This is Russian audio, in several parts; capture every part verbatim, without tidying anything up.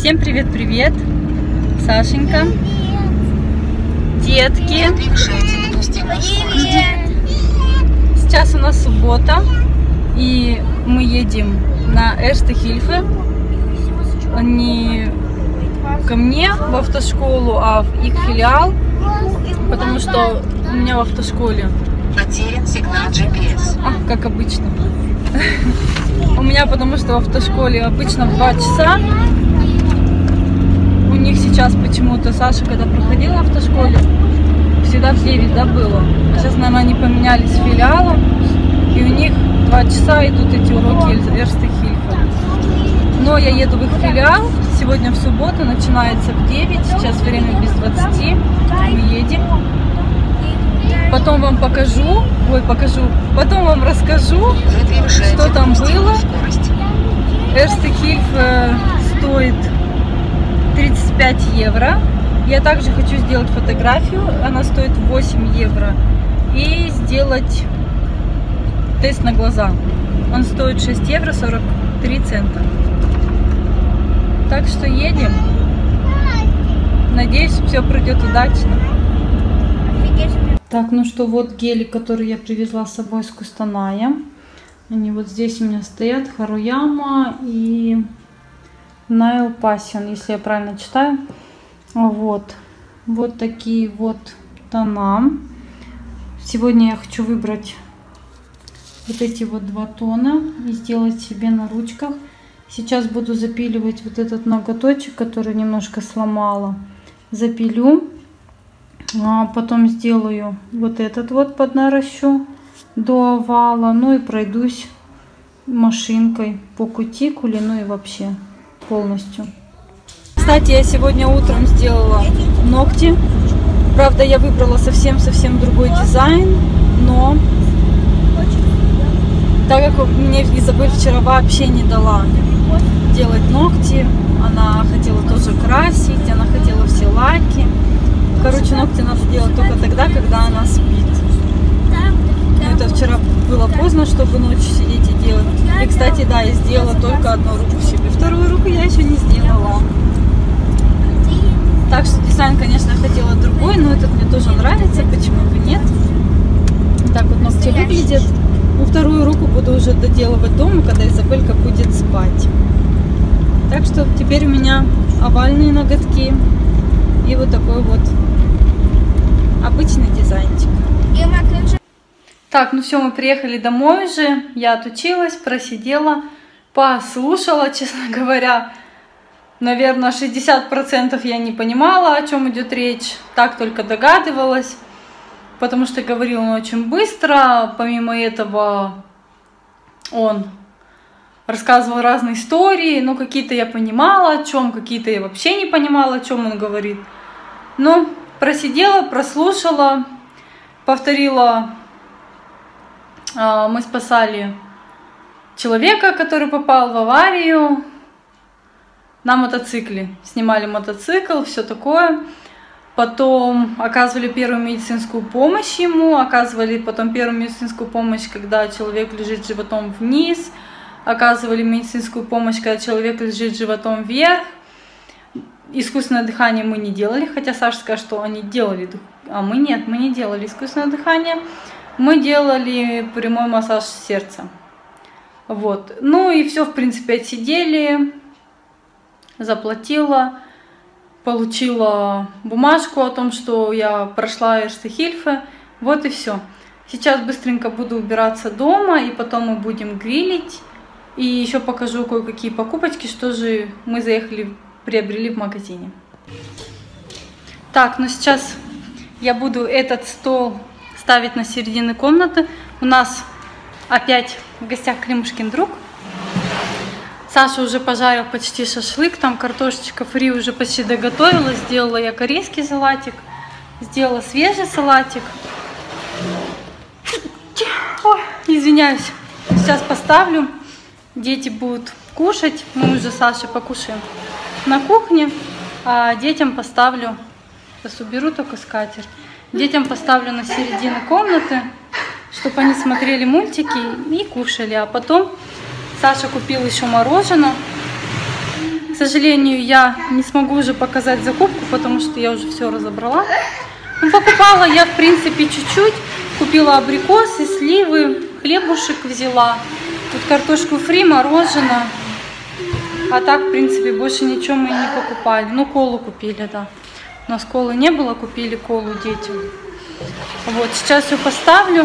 Всем привет-привет! Сашенька, детки. Сейчас у нас суббота, и мы едем на Эрste Hilfe. Не ко мне в автошколу, а в их филиал, потому что у меня в автошколе потерян сигнал джи пи эс. А, как обычно. У меня потому что в автошколе обычно в два часа. У них сейчас почему-то, Саша, когда проходила в автошколе, всегда в девять, да, было. А сейчас, наверное, они поменялись филиалом, и у них два часа идут эти уроки Эрste Hilfe. Но я еду в их филиал. Сегодня в субботу, начинается в девять, сейчас время без двадцати. Мы едем. Потом вам покажу, ой, покажу, потом вам расскажу, что там было. Эрste Hilfe стоит тридцать пять евро. Я также хочу сделать фотографию, она стоит восемь евро. И сделать тест на глаза. Он стоит шесть евро сорок три цента. Так что едем. Надеюсь, все пройдет удачно. Так, ну что, вот гели, которые я привезла с собой с Кустаная. Они вот здесь у меня стоят. Харуяма и Nail Passion, если я правильно читаю. Вот. Вот такие вот тона. Сегодня я хочу выбрать вот эти вот два тона и сделать себе на ручках. Сейчас буду запиливать вот этот ноготочек, который немножко сломала. Запилю. А потом сделаю вот этот вот поднаращу до овала. Ну и пройдусь машинкой по кутикуле, ну и вообще полностью. Кстати, я сегодня утром сделала ногти. Правда, я выбрала совсем-совсем другой дизайн, но так как мне Изабель вчера вообще не дала делать ногти, она хотела тоже красить, она хотела все лаки. Короче, ногти надо делать только тогда, когда она спит. Но это вчера было поздно, чтобы ночью сидеть и делать. И, кстати, да, я сделала только одну руку себе. Вторую руку я еще не сделала. Так что дизайн, конечно, я хотела другой, но этот мне тоже нравится, почему бы нет. Так вот ногти выглядят. Ну, вторую руку буду уже доделывать дома, когда Изабелька будет спать. Так что теперь у меня овальные ноготки и вот такой вот обычный дизайнчик. Так, ну все, мы приехали домой уже. Я отучилась, просидела, послушала, честно говоря. Наверное, шестьдесят процентов я не понимала, о чем идет речь. Так только догадывалась, потому что говорил он очень быстро. Помимо этого, он рассказывал разные истории. Ну, какие-то я понимала, о чем, какие-то я вообще не понимала, о чем он говорит. Но просидела, прослушала, повторила. Мы спасали человека, который попал в аварию на мотоцикле. Снимали мотоцикл, все такое. Потом оказывали первую медицинскую помощь ему, оказывали потом первую медицинскую помощь, когда человек лежит животом вниз, оказывали медицинскую помощь, когда человек лежит животом вверх. Искусственное дыхание мы не делали, хотя Саша скажет, что они делали, а мы нет, мы не делали искусственное дыхание. Мы делали прямой массаж сердца. Вот. Ну и все, в принципе, отсидели, заплатила, получила бумажку о том, что я прошла Эрste Hilfe. Вот и все. Сейчас быстренько буду убираться дома, и потом мы будем грилить. И еще покажу кое-какие покупочки, что же мы заехали, приобрели в магазине. Так, ну сейчас я буду этот стол ставить на середину комнаты. У нас опять в гостях Климушкин друг. Саша уже пожарил почти шашлык, там картошечка фри уже почти доготовила. Сделала я корейский салатик, сделала свежий салатик. Ой, извиняюсь, сейчас поставлю. Дети будут кушать, мы уже с Сашей покушаем на кухне, а детям поставлю, сейчас уберу только скатерть, детям поставлю на середину комнаты, чтобы они смотрели мультики и кушали. А потом Саша купил еще мороженое сожалению, я не смогу уже показать закупку, потому что я уже все разобрала. Ну, покупала я, в принципе, чуть-чуть. Купила абрикосы, сливы, хлебушек взяла. Тут картошку фри, мороженое. А так, в принципе, больше ничего мы не покупали. Ну, колу купили, да. У нас колы не было, купили колу детям. Вот, сейчас все поставлю,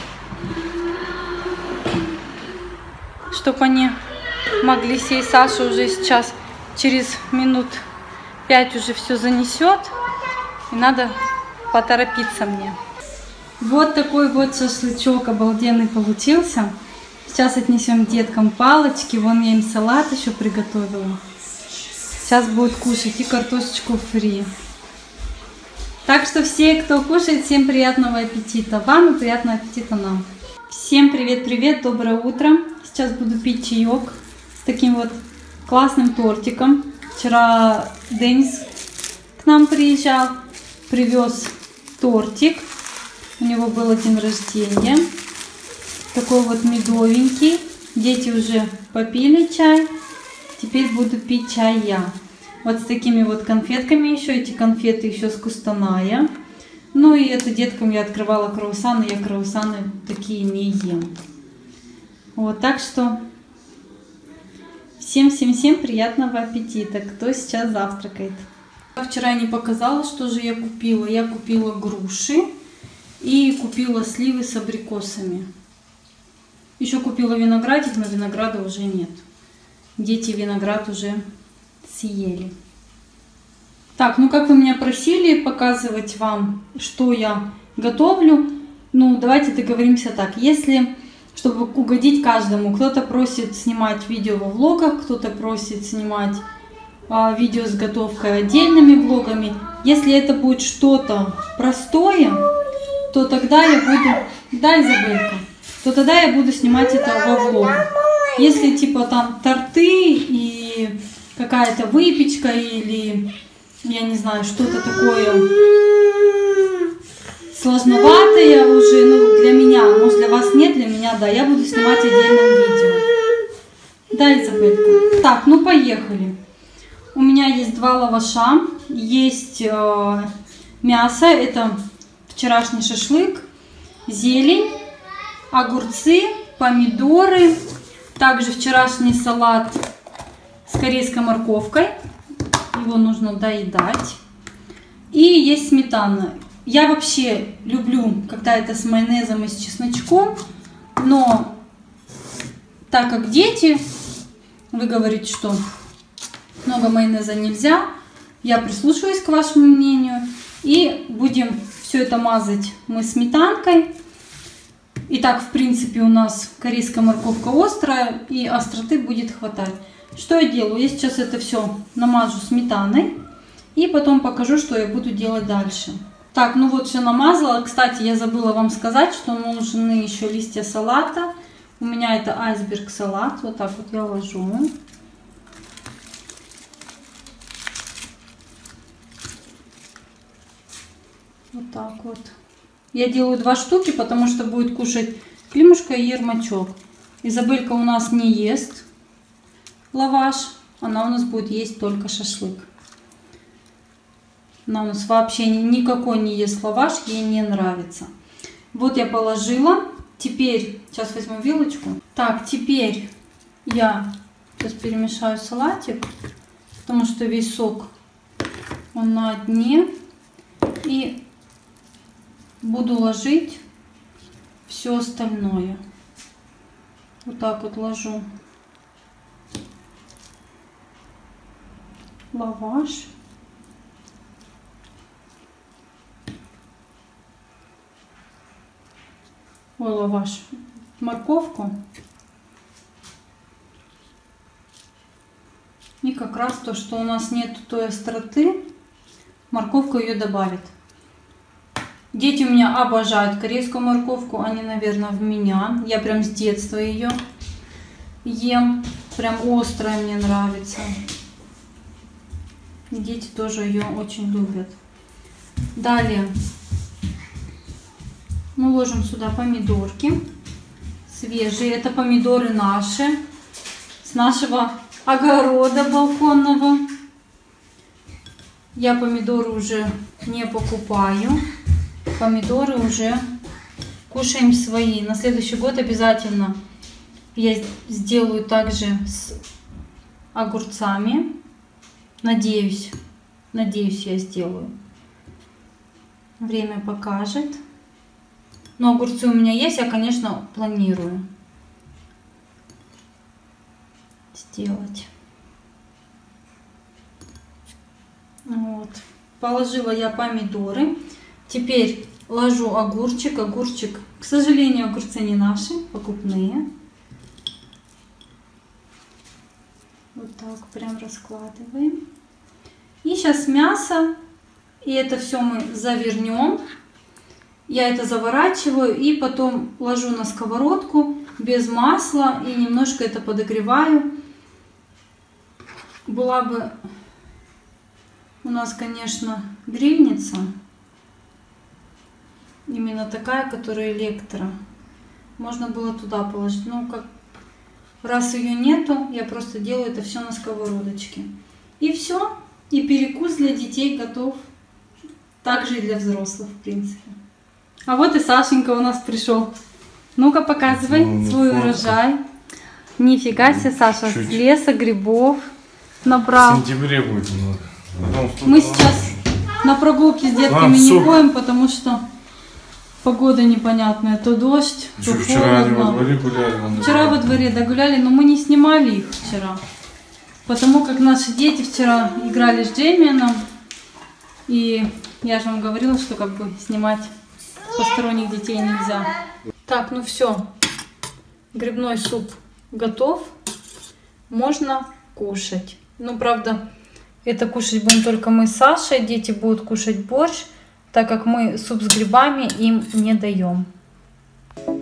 чтобы они могли сесть. Саша уже сейчас через минут пять уже все занесет. И надо поторопиться мне. Вот такой вот шашлычок обалденный получился. Сейчас отнесем деткам палочки. Вон я им салат еще приготовила. Сейчас будут кушать и картошечку фри. Так что все, кто кушает, всем приятного аппетита вам и приятного аппетита нам. Всем привет-привет, доброе утро. Сейчас буду пить чаек с таким вот классным тортиком. Вчера Денис к нам приезжал, привез тортик. У него был день рождения. Такой вот медовенький. Дети уже попили чай. Теперь буду пить чай я. Вот с такими вот конфетками еще. Эти конфеты еще с Кустаная. Ну и это деткам я открывала круассаны. Я круассаны такие не ем. Вот, так что всем-всем-всем приятного аппетита, кто сейчас завтракает. Вчера я не показала, что же я купила. Я купила груши и купила сливы с абрикосами. Еще купила виноградик, но винограда уже нет. Дети виноград уже съели. Так, ну как вы меня просили показывать вам, что я готовлю, ну давайте договоримся так. Если, чтобы угодить каждому, кто-то просит снимать видео во влогах, кто-то просит снимать а, видео с готовкой отдельными влогами. Если это будет что-то простое, то тогда я буду... Да, Изабелька. то тогда я буду снимать это во влог. Если типа там торты и какая-то выпечка или, я не знаю, что-то такое сложноватое уже, ну, для меня, может, для вас нет, для меня, да, я буду снимать отдельным видео. Да, Изабелька. Так, ну, поехали. У меня есть два лаваша, есть э, мясо, это вчерашний шашлык, зелень, огурцы, помидоры, также вчерашний салат с корейской морковкой, его нужно доедать, и есть сметана. Я вообще люблю, когда это с майонезом и с чесночком, но так как дети, вы говорите, что много майонеза нельзя, я прислушиваюсь к вашему мнению, и будем все это мазать мы сметанкой. Итак, в принципе, у нас корейская морковка острая, и остроты будет хватать. Что я делаю? Я сейчас это все намажу сметаной, и потом покажу, что я буду делать дальше. Так, ну вот все намазала. Кстати, я забыла вам сказать, что нужны еще листья салата. У меня это айсберг салат. Вот так вот я ложу. Вот так вот. Я делаю два штуки, потому что будет кушать Климушка и Ермачок. Изабелька у нас не ест лаваш. Она у нас будет есть только шашлык. Она у нас вообще никакой не ест лаваш, ей не нравится. Вот я положила. Теперь, сейчас возьму вилочку. Так, теперь я сейчас перемешаю салатик, потому что весь сок он на дне. И буду ложить все остальное. Вот так вот ложу лаваш. Ой, лаваш. Морковку. И как раз то, что у нас нет той остроты, морковка ее добавит. Дети у меня обожают корейскую морковку, они, наверное, в меня. Я прям с детства ее ем, прям острая мне нравится. Дети тоже ее очень любят. Далее мы ложим сюда помидорки свежие. Это помидоры наши, с нашего огорода балконного. Я помидоры уже не покупаю. Помидоры уже кушаем свои. На следующий год обязательно я сделаю также с огурцами. Надеюсь, надеюсь, я сделаю. Время покажет. Но огурцы у меня есть, я, конечно, планирую сделать. Вот. Положила я помидоры. Теперь ложу огурчик. Огурчик, к сожалению, огурцы не наши, покупные. Вот так прям раскладываем. И сейчас мясо. И это все мы завернем. Я это заворачиваю и потом ложу на сковородку без масла и немножко это подогреваю. Была бы у нас, конечно, грильница. Именно такая, которая электро. Можно было туда положить. Ну, как раз ее нету, я просто делаю это все на сковородочке. И все. И перекус для детей готов. Также и для взрослых, в принципе. А вот и Сашенька у нас пришел. Ну-ка, показывай ну, свой фото. Урожай. Нифига себе, Саша, чуть. С леса грибов набрал. В сентябре будет много. Мы сейчас на прогулке с детками не ходим, потому что погода непонятная. То дождь, то вчера холодно. Они во дворе гуляли. Вчера во дворе догуляли, но мы не снимали их вчера. Потому как наши дети вчера играли с Джеймианом. И я же вам говорила, что как бы снимать посторонних детей нельзя. Так, ну все. Грибной суп готов. Можно кушать. Ну, правда, это кушать будем только мы с Сашей. Дети будут кушать борщ, так как мы суп с грибами им не даем.